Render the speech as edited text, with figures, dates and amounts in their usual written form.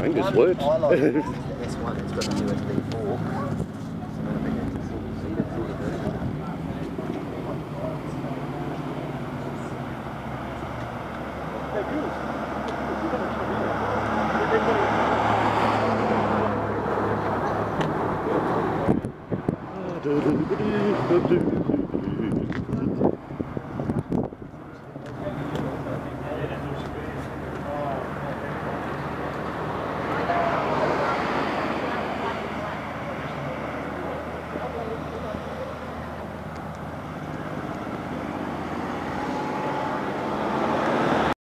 think this works. I like this one, it's got a USB 4. Do